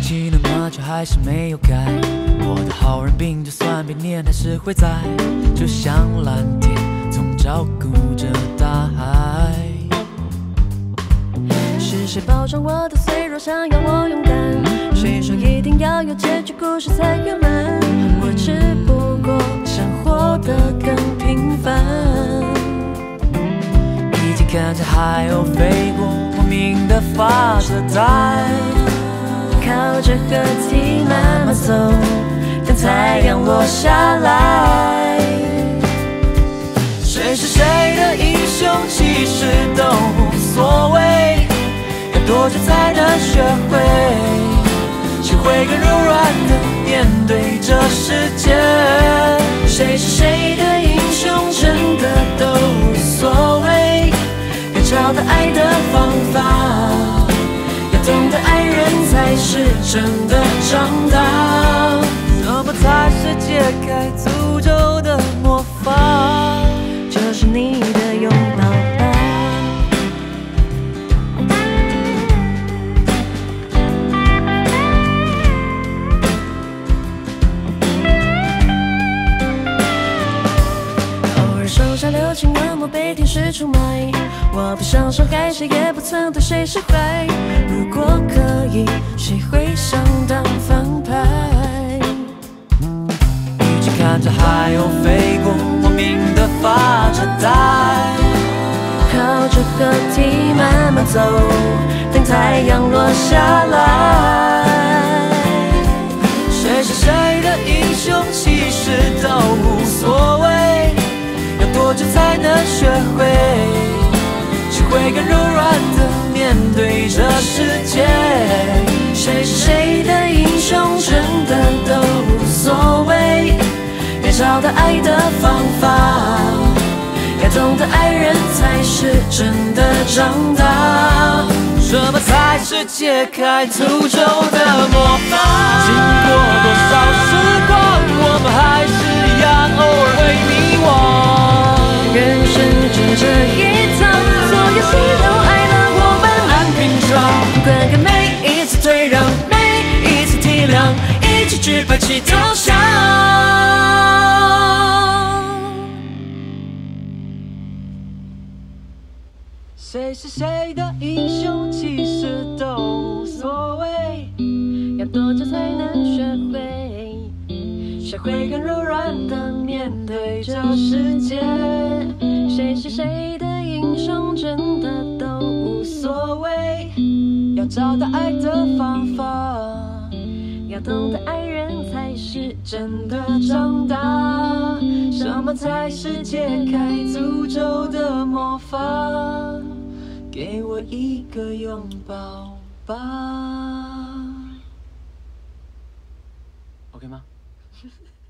记得吗？却还是没有改。我的好人病，就算被念，还是会在。就像蓝天，总照顾着大海。 是谁包装我的脆弱，想要我勇敢？谁说一定要有结局，故事才圆满？我只不过想活得更平凡。 已经看见海鸥飞过莫名的发着呆， 靠着河堤慢慢走，等太阳落下来。 谁是谁的英雄，其实都无所谓。要多久才能学会更柔软的面对这世界？ 谁是谁的英雄，真的都无所谓。要找到爱的方法，要懂得爱人才是真的长大。 什么才是解开诅咒的魔法？ 就是你的拥抱吧。偶尔手下留情，冷漠被天使出卖。我不想伤害谁，也不曾对谁释怀。如果可以，谁会想当反派？ 已经看着海鸥飞过莫名的发着呆， 靠着河堤慢慢走，等太阳落下来。 谁是谁的英雄，其实都无所谓。要多久才能学会更柔软的面对这世界？ 谁是谁的英雄，真的都无所谓。要找到爱的方法，要懂得爱人才是真的长大。 什么才是解开诅咒的魔法？经过多少时光，我们还是一样，偶尔会迷惘。 人生就这一趟，所有戏都爱了，我慢慢品尝。观看每一次退让，每一次体谅，一起举白旗投降。 谁是谁的英雄，其实都无所谓。 要多久才能学会更柔软的面对这世界？谁是谁的英雄，真的都无所谓。 要找到爱的方法， 要懂得爱人才是真的长大。 什么才是解开诅咒的魔法？给我一个拥抱吧。OK 吗？